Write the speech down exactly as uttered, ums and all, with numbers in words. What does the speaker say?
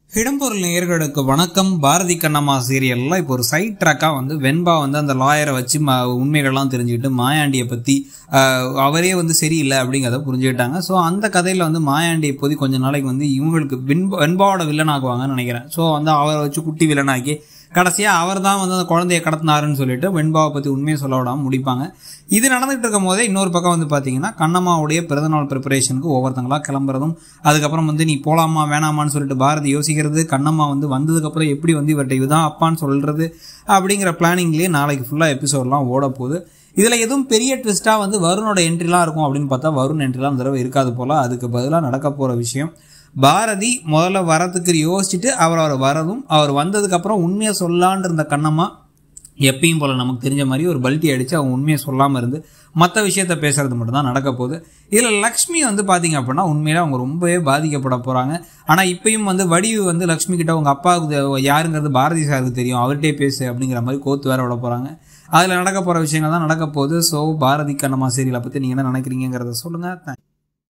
இடம்பொருள் நேயர்களுக்கு வணக்கம். பாரதி கண்ணம்மா சீரியல்ல இப்போ ஒரு சைட் ட்ராக்கா வந்து வெண்பா வந்து அந்த லாயரை வச்சு உண்மைகள்லாம் தெரிஞ்சுக்கிட்டு மாயாண்டியை பத்தி அவரே வந்து சரியில்லை அப்படிங்கிறத புரிஞ்சுக்கிட்டாங்க. ஸோ அந்த கதையில வந்து மாயாண்டி இப்போது கொஞ்ச நாளைக்கு வந்து இவங்களுக்கு வெண்பா வெண்பாவோட வில்லன் ஆக்குவாங்கன்னு நினைக்கிறேன். ஸோ வந்து அவரை வச்சு குட்டி வில்லனாக்கி கடைசியா அவர் தான் வந்து அந்த குழந்தைய கடத்தினாருன்னு சொல்லிட்டு வெண்பாவை பத்தி உண்மையை சொல்ல விடாம முடிப்பாங்க. இது நடந்துகிட்டு இருக்கும் போதே இன்னொரு பக்கம் வந்து பாத்தீங்கன்னா கண்ணம்மாவுடைய பிறந்தநாள் ப்ரிப்பரேஷனுக்கு ஒவ்வொருத்தங்களா கிளம்புறதும், அதுக்கப்புறம் வந்து நீ போலாமா வேணாமான்னு சொல்லிட்டு பாரதி யோசிக்கிறது, கண்ணம்மா வந்து வந்ததுக்கு அப்புறம் எப்படி வந்து இவர்கிட்ட இதுதான் அப்பான்னு சொல்றது அப்படிங்கிற பிளானிங்லேயே நாளைக்கு ஃபுல்லா எபிசோட்லாம் ஓட போகுது. இதுல எதுவும் பெரிய ட்விஸ்டா வந்து வருணோட என்ட்ரிலாம் இருக்கும் அப்படின்னு பார்த்தா வருண் என்ட்ரிலாம் இந்த தடவை இருக்காது போல. அதுக்கு பதிலாக நடக்க போற விஷயம், பாரதி முதல்ல வரத்துக்கு யோசிச்சுட்டு அவர் அவர் வரதும், அவர் வந்ததுக்கு அப்புறம் உண்மையை சொல்லான் இருந்த கண்ணம்மா எப்பயும் போல நமக்கு தெரிஞ்ச மாதிரி ஒரு பல்ட்டி அடிச்சு அவங்க உண்மையை சொல்லாம இருந்து மற்ற விஷயத்த பேசுறது மட்டும் தான் நடக்க போகுது. இதுல லக்ஷ்மி வந்து பாத்தீங்க அப்படின்னா உண்மையில அவங்க ரொம்பவே பாதிக்கப்பட போறாங்க. ஆனா இப்பயும் வந்து வடிவு வந்து லக்ஷ்மி கிட்ட உங்க அப்பாவுக்கு யாருங்கிறது பாரதி சாருக்கு தெரியும், அவர்கிட்டே பேசு அப்படிங்கிற மாதிரி கோத்து வேற விட போறாங்க. அதுல நடக்க போற விஷயங்கள் தான் நடக்க போகுது. ஸோ பாரதி கண்ணம்மா சீரியலை பத்தி நீங்க என்ன நினைக்கிறீங்கிறத சொல்லுங்க.